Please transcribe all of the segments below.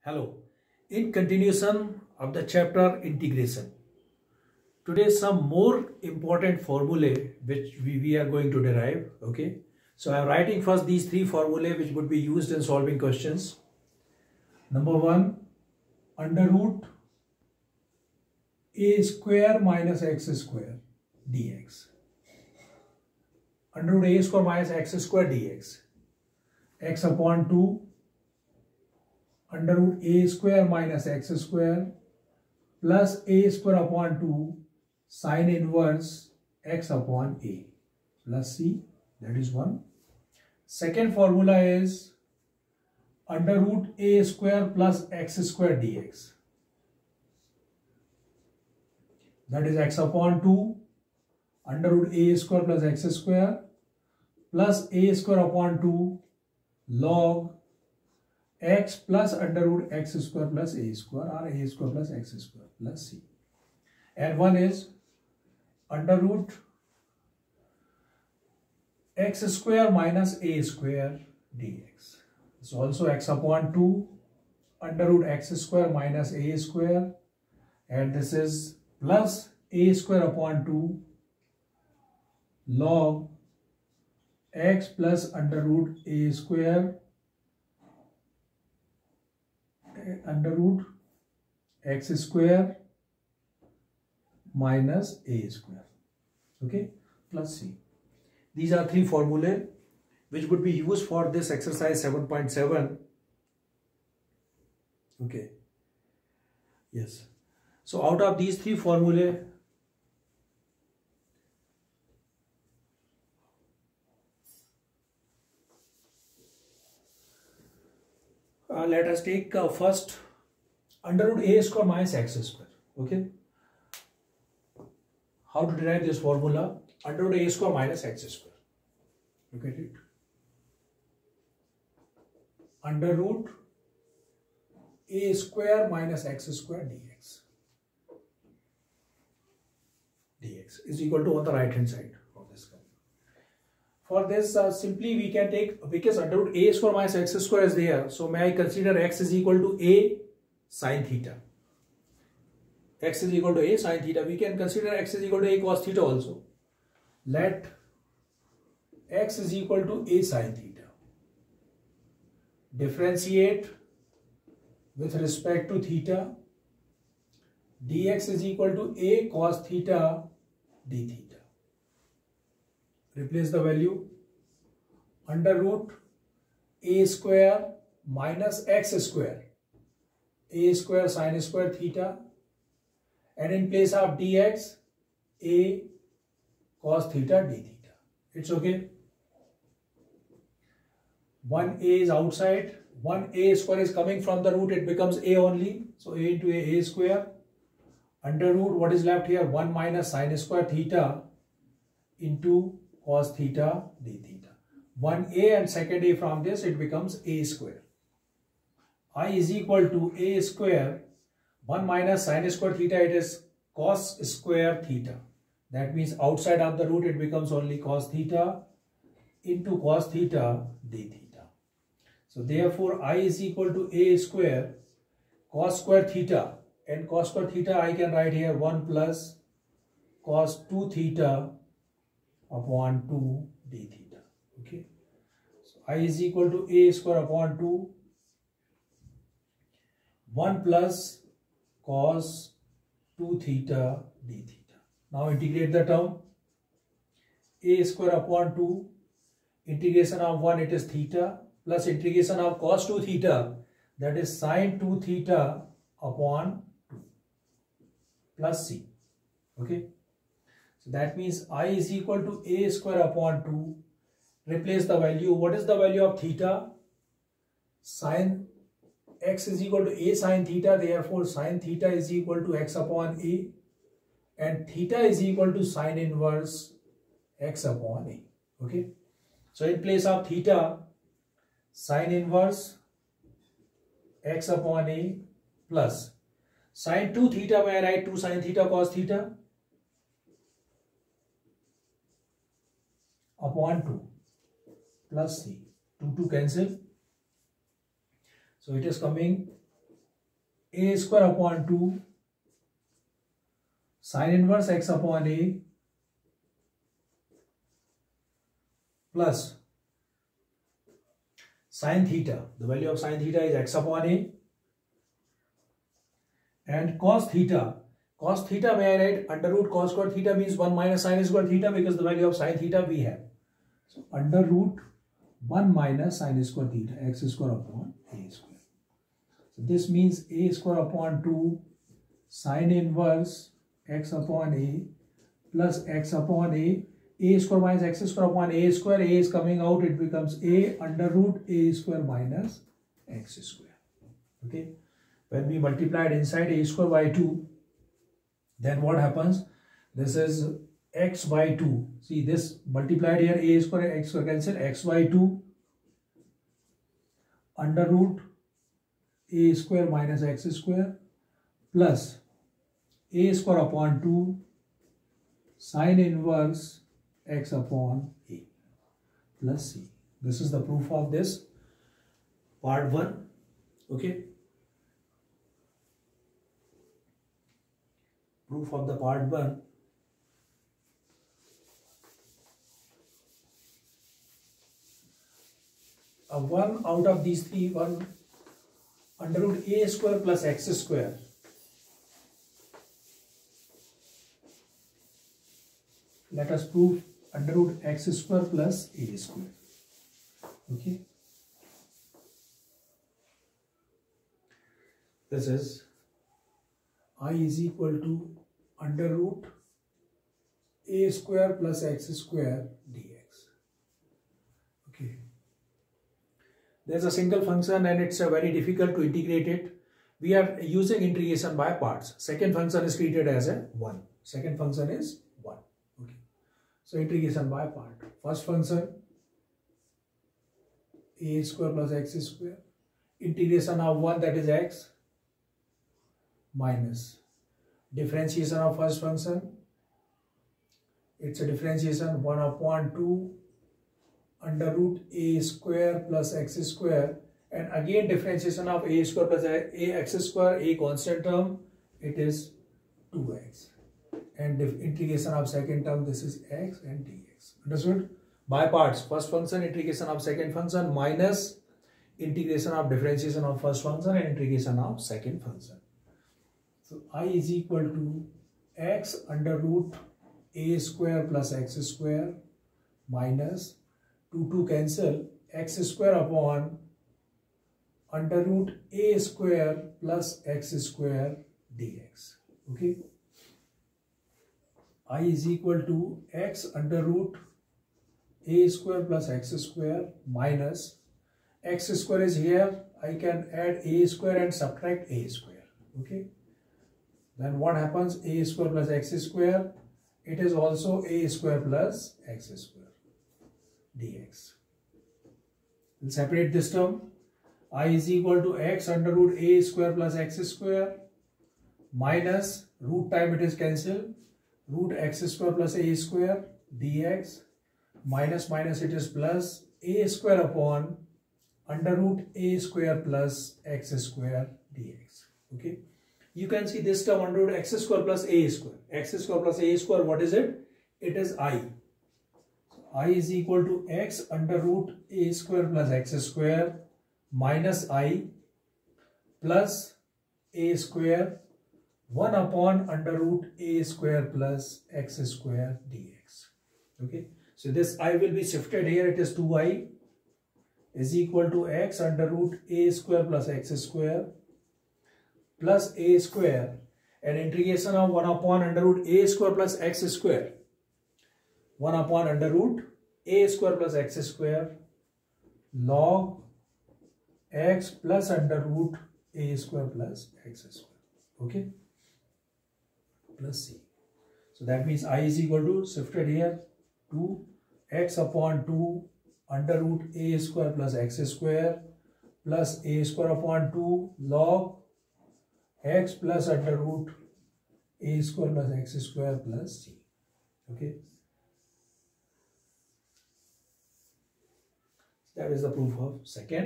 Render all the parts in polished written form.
Hello. In continuation of the chapter integration, today some more important formulae which we are going to derive. Okay. So I am writing first these three formulae which would be used in solving questions. Number one, under root a square minus x square dx. Under root a square minus x square dx. X upon 2 under root a square minus x square plus a square upon 2 sine inverse x upon a plus c. That is one. Second formula is under root a square plus x square dx. That is x upon 2 under root a square plus x square plus a square upon 2 log x plus under root x square plus a square or a square plus x square plus c. And one is under root x square minus a square dx. It's also x upon 2 under root x square minus a square, and this is plus a square upon 2 log x plus under root a square under root x square minus a square, okay, plus c. These are three formulae which would be used for this exercise 7.7. okay, yes. So out of these three formulae, let us take first under root a square minus x square. Okay. How to derive this formula? Under root a square minus x square. Look at it. Under root a square minus x square dx. Dx is equal to on the right hand side of this. For this, simply we can take, because under root a square minus x square is there, so may I consider x is equal to a sine theta. X is equal to a sine theta. We can consider x is equal to a cos theta also. Let x is equal to a sine theta. Differentiate with respect to theta. Dx is equal to a cos theta d theta. Replace the value. Under root a square minus x square. A square sine square theta. And in place of dx, a cos theta d theta. It's okay. 1a is outside. 1a square is coming from the root. It becomes a only. So a into a square. Under root, what is left here? 1 minus sine square theta into cos theta d theta. 1a and second a from this, it becomes a square. I is equal to a square. 1 minus sine square theta, it is cos square theta. That means outside of the root, it becomes only cos theta into cos theta d theta. So therefore, I is equal to a square cos square theta. And cos square theta, I can write here 1 plus cos 2 theta upon 2 d theta. Okay. So I is equal to a square upon 2. 1 plus cos 2 theta d theta. Now integrate the term. A square upon 2. Integration of 1, it is theta. Plus integration of cos 2 theta, that is sine 2 theta upon 2. Plus c. Okay. So that means I is equal to a square upon 2. Replace the value. What is the value of theta? Sine x is equal to a sine theta. Therefore, sine theta is equal to x upon a. And theta is equal to sine inverse x upon a. Okay. So in place of theta, sine inverse x upon a plus sine 2 theta, may I write 2 sine theta cos theta upon 2 plus c. 2 to cancel. So it is coming a square upon 2 sin inverse x upon a plus sin theta. The value of sin theta is x upon a, and cos theta. Cos theta, may I write under root cos square theta means 1 minus sin square theta, because the value of sin theta we have. So under root 1 minus sin square theta, x square upon a square. So this means a square upon 2 sin inverse x upon a plus x upon a square minus x square upon a square. A is coming out, it becomes a under root a square minus x square. Okay. When we multiplied inside a square by 2, then what happens? This is x by 2. See this multiplied here, a square and x square cancel, x by 2 under root a square minus x square plus a square upon 2 sin inverse x upon a plus c. This is the proof of this part 1. Okay. Proof of the part 1. One out of these three, 1 under root a square plus x square. Let us prove under root x square plus a square. Okay. This is I is equal to under root a square plus x square dx. Okay. There's a single function and it's very difficult to integrate it. We are using integration by parts. Second function is treated as a 1. Second function is 1. Okay. So integration by part. First function a square plus x square. Integration of 1, that is x, minus differentiation of first function. It's a differentiation 1 upon 2 under root a square plus x square, and again differentiation of a square plus a x square, a constant term, it is 2x, and integration of second term, this is x and dx. Understood? By parts. First function integration of second function minus integration of differentiation of first function and integration of second function. So I is equal to x under root a square plus x square minus 2 cancel, x square upon under root a square plus x square dx. Okay. I is equal to x under root a square plus x square minus x square is here. I can add a square and subtract a square. Okay. Then what happens? A square plus x square, it is also a square plus x square dx. We'll separate this term. I is equal to x under root a square plus x square minus root time, it is cancelled, root x square plus a square dx minus minus, it is plus a square upon under root a square plus x square dx. Okay. You can see this term under root x square plus a square. X square plus a square, what is it? It is I. So I is equal to x under root a square plus x square minus I plus a square 1 upon under root a square plus x square dx. Okay. So this I will be shifted here. It is 2i is equal to x under root a square plus x square plus a square, and integration of 1 upon under root a square plus x square, 1 upon under root a square plus x square log x plus under root a square plus x square. Okay. Plus c. So that means I is equal to, shifted here, 2 x upon 2 under root a square plus x square plus a square upon 2 log x plus under root a square plus x square plus c. Okay. That is the proof of second.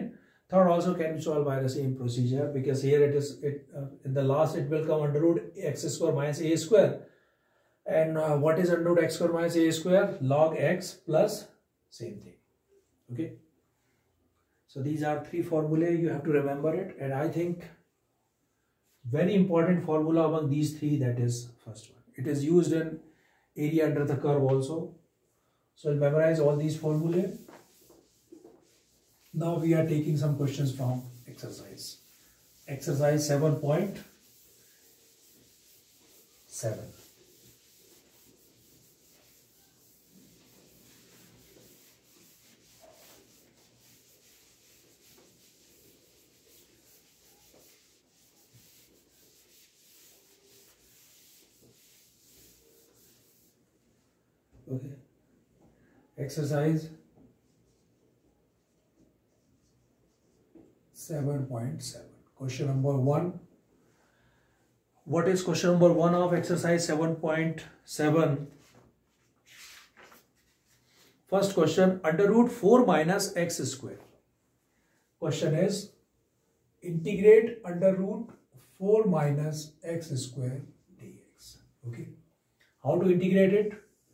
Third also can be solved by the same procedure, because here in the last it will come under root x square minus a square. And what is under root x square minus a square? Log x plus same thing. Okay. So these are three formulae, you have to remember it. And I think very important formula among these three, that is first one. It is used in area under the curve also. So memorize all these formulae. Now we are taking some questions from exercise. Exercise 7.7. Okay. Exercise 7.7. Question number 1. What is question number 1 of exercise 7.7? First question, under root 4 minus x square. Question is, integrate under root 4 minus x square dx. Okay. How to integrate it?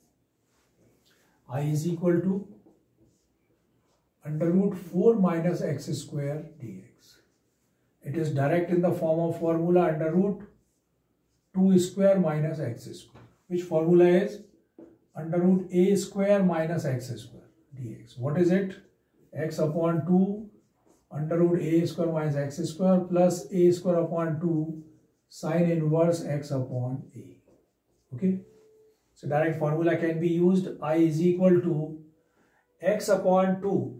I is equal to under root 4 minus x square dx. It is direct in the form of formula under root 2 square minus x square. Which formula is? Under root a square minus x square dx. What is it? X upon 2 under root a square minus x square plus a square upon 2 sine inverse x upon a. Okay. So direct formula can be used. I is equal to x upon 2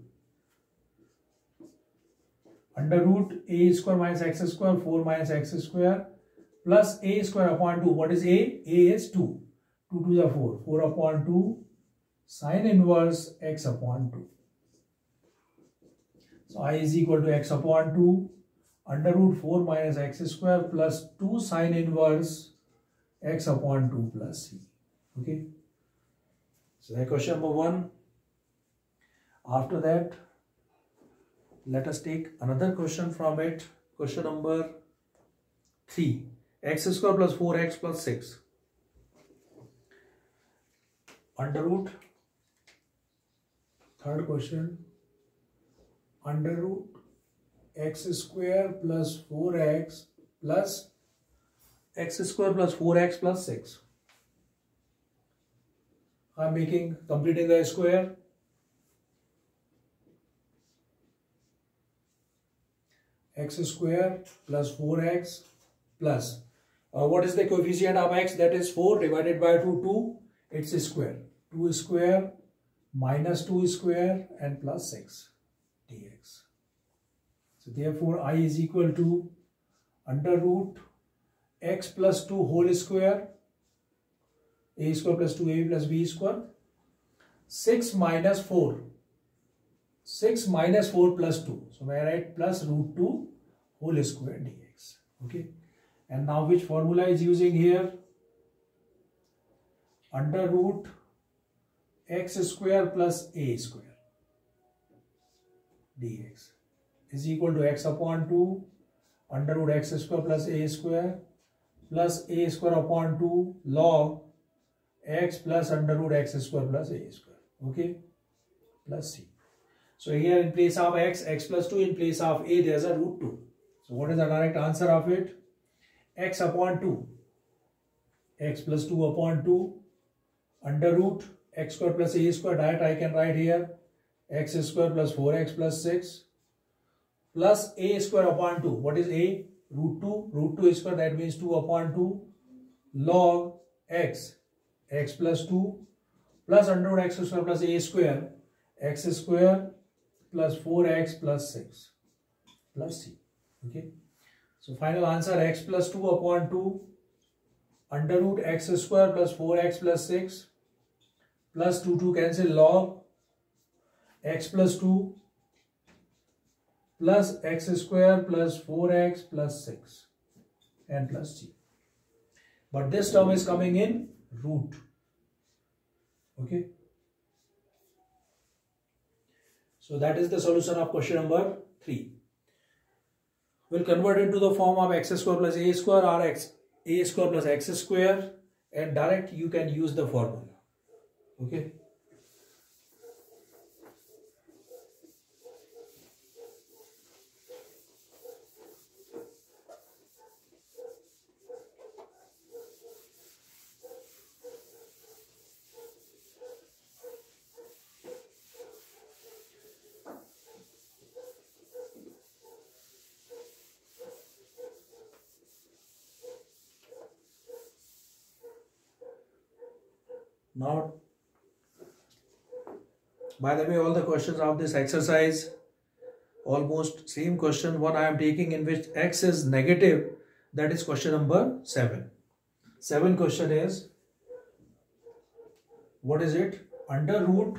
under root a square minus x square 4 minus x square plus a square upon 2. What is a? A is 2. 2 to the 4. 4 upon 2 sine inverse x upon 2. So I is equal to x upon 2 under root 4 minus x square plus 2 sine inverse x upon 2 plus c. Okay. So that question number 1. After that, let us take another question from it. Question number 3. X square plus 4x plus 6. Under root, third question, under root x square plus 4x plus x square plus 4x plus 6. I am completing the square. X square plus 4x plus what is the coefficient of x? That is 4 divided by 2, it's a square. 2 square minus 2 square and plus 6 dx. So therefore I is equal to under root x plus 2 whole square, a square plus 2ab plus b square, 6 minus 4. 6 minus 4 plus 2. So I write plus root 2 whole square dx. Okay. And now which formula is using here? Under root x square plus a square dx is equal to x upon 2 under root x square plus a square upon 2 log x plus under root x square plus a square. Okay. Plus c. So here in place of x plus 2, in place of a there is a root 2. So what is the direct answer of it? X upon 2. X plus 2 upon 2 under root x square plus a square. Direct I can write here x square plus 4x plus 6 plus a square upon 2. What is a? Root 2. Root 2 square, that means 2 upon 2 log x plus 2 plus under root x square plus a square, x square plus 4x plus 6 plus c. Okay. So final answer x plus 2 upon 2 under root x square plus 4x plus 6 plus 2 cancel log x plus 2 plus x square plus 4x plus 6 and plus c. But this term is coming in root. Okay. So that is the solution of question number 3. will convert into the form of x square plus a square or a square plus x square, and direct you can use the formula. Okay. Now, by the way, all the questions of this exercise, almost same question what I am taking in which x is negative, that is question number 7. 7 question is, what is it? Under root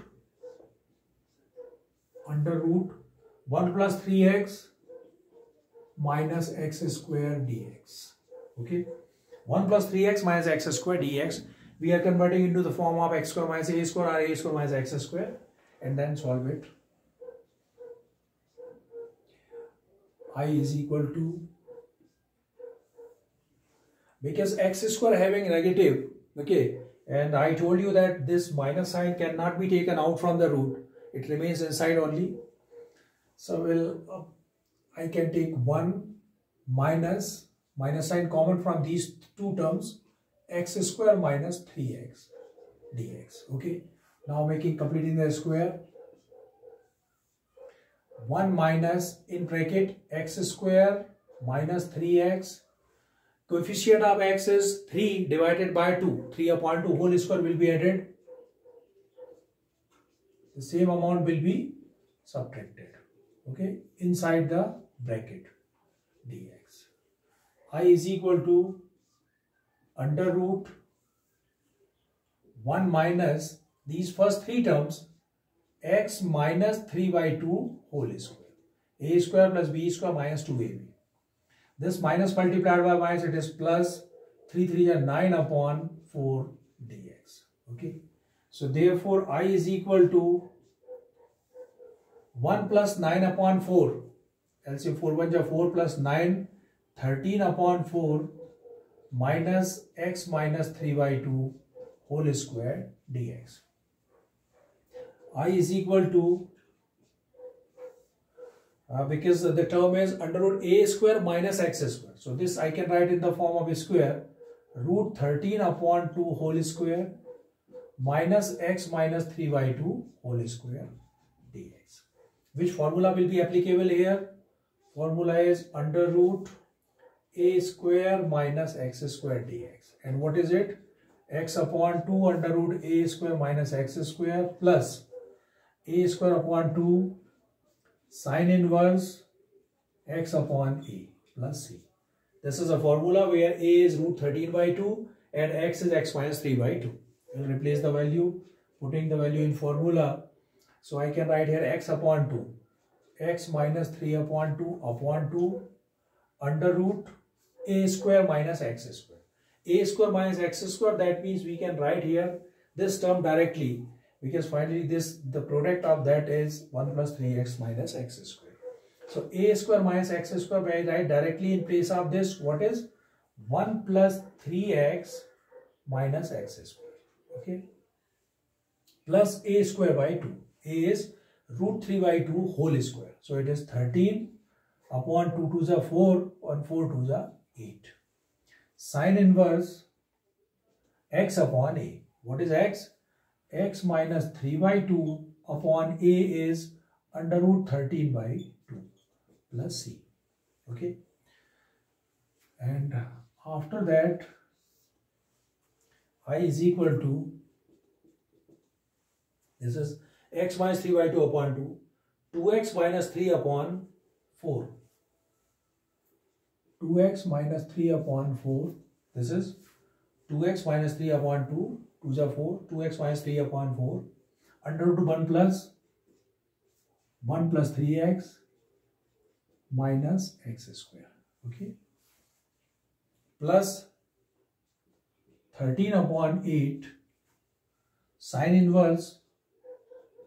1 plus 3x minus x square dx. Okay, 1 plus 3x minus x square dx. We are converting into the form of x square minus a square or a square minus x square, and then solve it. I is equal to, because x square having negative, okay, and I told you that this minus sign cannot be taken out from the root, it remains inside only. So I can take 1 minus sign common from these two terms, x square minus 3x dx. Okay, now completing the square. 1 minus in bracket x square minus 3x. Coefficient of x is 3 divided by 2. 3 upon 2 whole square will be added. The same amount will be subtracted. Okay, inside the bracket dx. I is equal to under root 1 minus these first three terms, x minus 3 by 2 whole square. A square plus b square minus 2ab. This minus multiplied by minus, it is plus 3 3 is 9 upon 4 dx. Okay, so therefore I is equal to 1 plus 9 upon 4. LCM 4 1 is 4 plus 9, 13 upon 4 minus x minus 3 by 2 whole square dx. I is equal to, because the term is under root a square minus x square. So this I can write in the form of a square, root 13 upon 2 whole square minus x minus 3 by 2 whole square dx. Which formula will be applicable here? Formula is under root a square minus x square dx. And what is it? X upon 2 under root a square minus x square plus a square upon 2 sine inverse x upon a plus c. This is a formula where a is root 13 by 2 and x is x minus 3 by 2. We'll replace the value, putting the value in formula. So I can write here x upon 2, x minus 3 upon 2 under root a square minus x square. A square minus x square, that means we can write here this term directly, because finally the product of that is 1 plus 3x minus x square. So a square minus x square, I write directly in place of this, what is 1 plus 3x minus x square. Okay, plus a square by 2. A is root 3 by 2 whole square. So it is 13 upon 2 to the 4 and 4 to the 8. Sine inverse x upon a. What is x? X minus 3 by 2 upon a is under root 13 by 2 plus c. Okay. And after that, I is equal to, this is x minus 3 by 2 upon 2, 2x minus 3 upon 4. 2x minus 3 upon 4, this is 2x minus 3 upon 2, 2 is 4, 2x minus 3 upon 4, under root 1 plus 3x minus x square, okay, plus 13 upon 8 sine inverse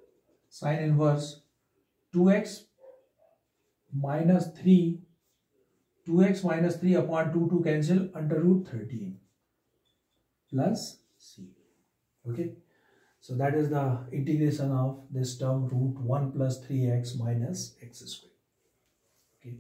2x minus 3 2x minus 3 upon 2 to cancel, under root 13 plus c. Okay. So that is the integration of this term root 1 plus 3x minus x square. Okay.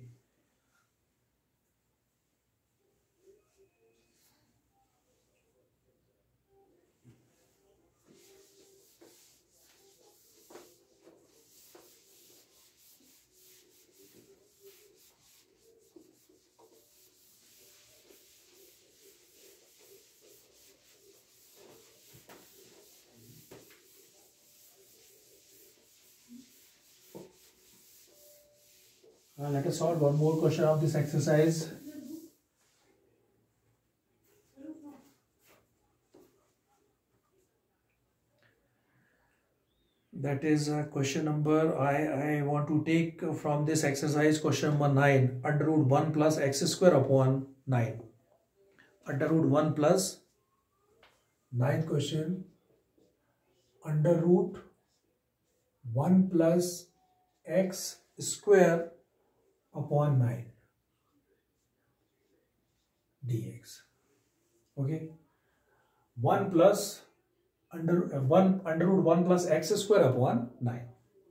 Let us solve one more question of this exercise. That is question number, I want to take from this exercise question number 9, under root 1 plus x square upon 9. Under root 1 plus 9 question, under root 1 plus x square upon 9 dx. Okay, 1 plus under root 1 plus x square upon 9.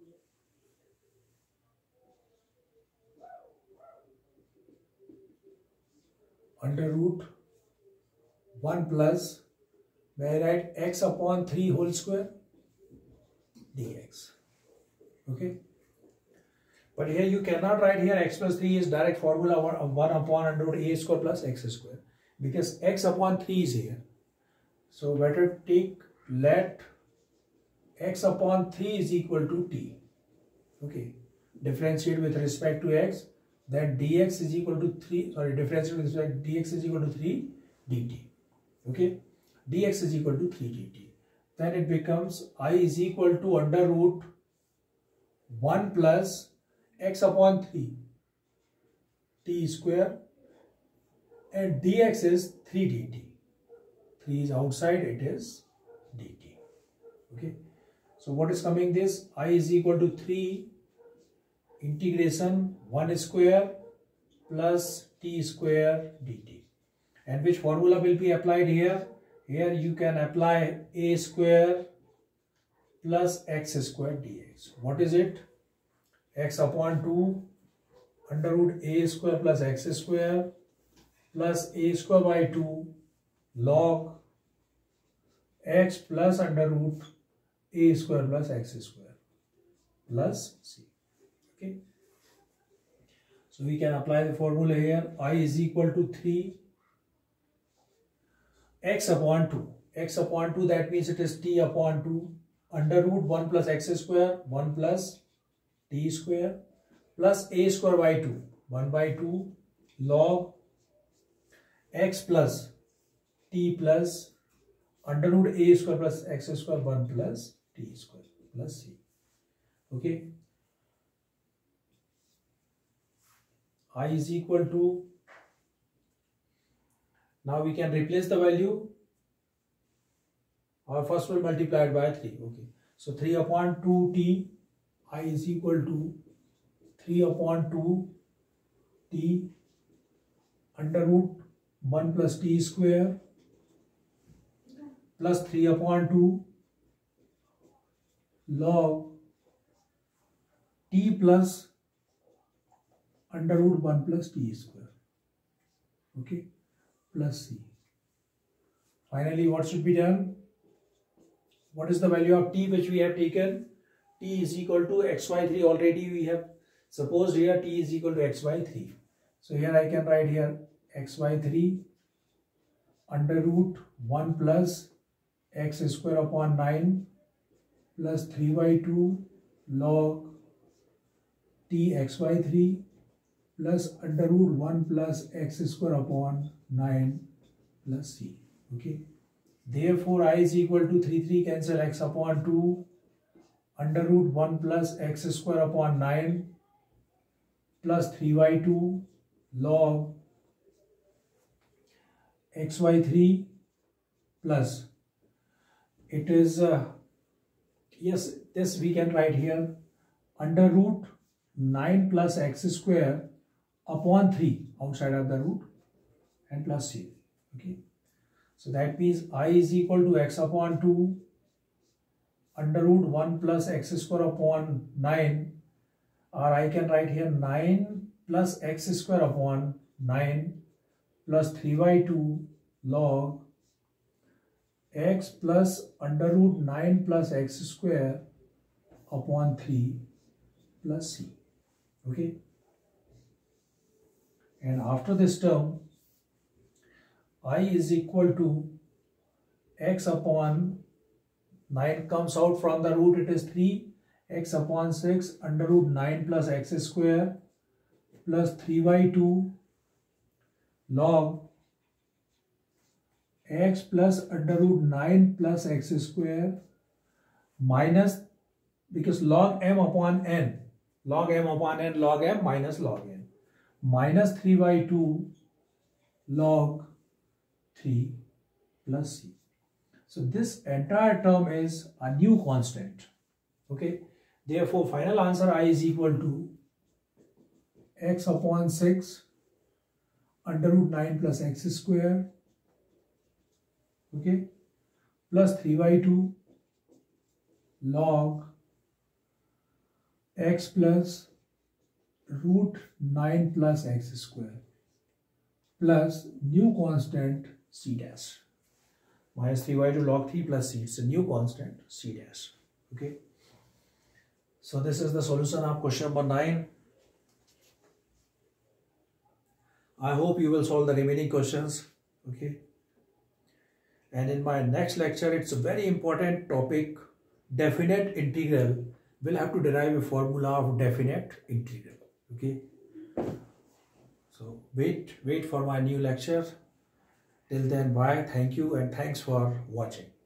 Under root 1 plus, may I write x upon 3 whole square dx. Okay, but here you cannot write here x plus 3 is direct formula 1 upon under root a square plus x square, because x upon 3 is here. So better take, let x upon 3 is equal to t. Okay, differentiate with respect to x, then dx is equal to 3, sorry, differentiate with respect to dx is equal to 3 dt. Okay, dx is equal to 3 dt. Then it becomes I is equal to under root 1 plus x upon 3 t square, and dx is 3 dt. 3 is outside, it is dt. Okay, so what is coming this? I is equal to 3 integration 1 square plus t square dt. And which formula will be applied here? Here you can apply a square plus x square dx. What is it? X upon 2 under root a square plus x square plus a square by 2 log x plus under root a square plus x square plus c. Okay, so we can apply the formula here. I is equal to 3 x upon 2. X upon 2, that means it is t upon 2 under root 1 plus x square 1 plus t square plus a square by 2 1 by 2 log x plus t plus under root a square plus x square 1 plus t square plus c. Okay, I is equal to, now we can replace the value. Our first will multiplied by 3. Okay, so 3 upon 2t, I is equal to 3 upon 2 t under root 1 plus t square plus 3 upon 2 log t plus under root 1 plus t square. Okay, plus c. Finally, what should be done? What is the value of t which we have taken? T is equal to x by 3. Already we have supposed here t is equal to x by 3. So here I can write here x by 3 under root 1 plus x square upon 9 plus 3 by 2 log t x by 3 plus under root 1 plus x square upon 9 plus c. Okay, therefore I is equal to 3 cancel x upon 2 under root 1 plus x square upon 9 plus 3 by 2 log x by 3 plus, it is yes, this we can write here under root 9 plus x square upon 3. outside of the root and plus c. Okay, so that means I is equal to x upon 2 under root 1 plus x square upon 9, or I can write here 9 plus x square upon 9 plus 3 by 2 log x plus under root 9 plus x square upon 3 plus c. Okay, and after this term I is equal to x upon 9 comes out from the root, it is 3, x upon 6 under root 9 plus x square plus 3 by 2 log x plus under root 9 plus x square minus, because log m upon n, log m upon n, log m minus log n, minus 3 by 2 log 3 plus c. So this entire term is a new constant. Okay, therefore final answer I is equal to x upon 6 under root 9 plus x square, okay, plus 3 by 2 log x plus root 9 plus x square plus new constant c dash, minus 3 by 2 log 3 plus c, it's a new constant c dash. Okay, so this is the solution of question number 9. I hope you will solve the remaining questions. Okay, and in my next lecture, it's a very important topic, definite integral. We'll have to derive a formula of definite integral. Okay, so wait for my new lecture. Till then, bye, thank you, and thanks for watching.